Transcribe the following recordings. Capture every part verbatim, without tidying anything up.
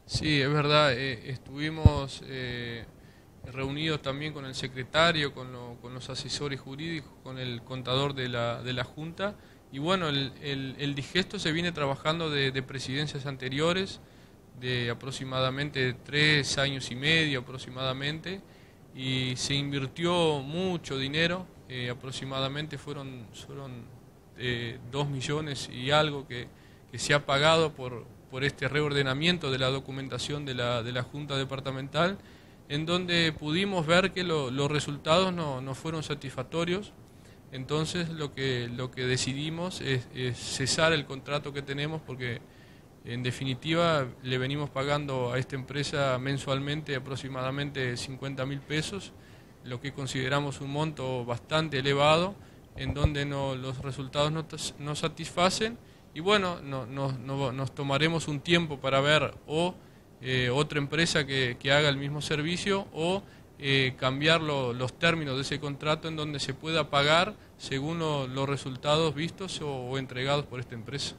Sí, es verdad, eh, estuvimos eh, reunidos también con el secretario, con, lo- con los asesores jurídicos, con el contador de la, de la Junta, y bueno, el, el- el digesto se viene trabajando de, de presidencias anteriores, de aproximadamente tres años y medio aproximadamente, y se invirtió mucho dinero, eh, aproximadamente fueron, fueron eh, dos millones y algo que, que se ha pagado por, por este reordenamiento de la documentación de la, de la Junta Departamental, en donde pudimos ver que lo- los resultados no, no fueron satisfactorios. Entonces lo que, lo que decidimos es, es cesar el contrato que tenemos, porque en definitiva le venimos pagando a esta empresa mensualmente aproximadamente cincuenta mil pesos, lo que consideramos un monto bastante elevado, en donde no, los resultados no, no satisfacen, y bueno, no, no, no, nos tomaremos un tiempo para ver o eh, otra empresa que, que, haga el mismo servicio, o eh, cambiar lo, los términos de ese contrato en donde se pueda pagar según lo, los resultados vistos o, o entregados por esta empresa.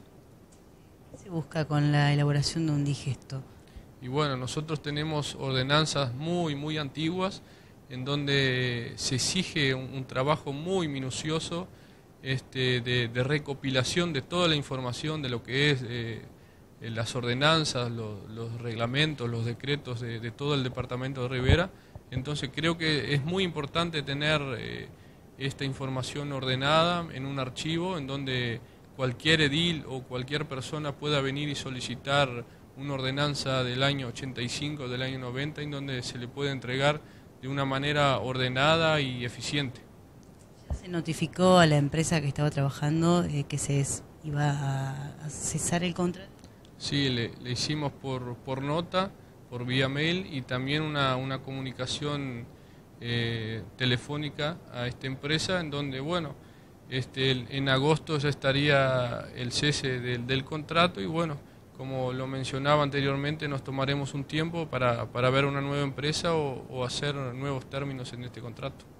¿Qué se busca con la elaboración de un digesto? Y bueno, nosotros tenemos ordenanzas muy, muy antiguas, en donde se exige un, un trabajo muy minucioso, este, de, de recopilación de toda la información de lo que es eh, eh, las ordenanzas, lo- los reglamentos, los decretos de, de todo el departamento de Rivera. Entonces creo que es muy importante tener eh, esta información ordenada en un archivo en donde cualquier edil o cualquier persona pueda venir y solicitar una ordenanza del año ochenta y cinco, del año noventa, en donde se le puede entregar de una manera ordenada y eficiente. ¿Ya se notificó a la empresa que estaba trabajando eh, que se es- iba a, a cesar el contrato? Sí, le, le hicimos por, por nota, por vía mail, y también una, una comunicación eh, telefónica a esta empresa, en donde, bueno, este, el- en agosto ya estaría el cese del, del contrato, y bueno, como lo mencionaba anteriormente, nos tomaremos un tiempo para, para ver una nueva empresa o, o hacer nuevos términos en este contrato.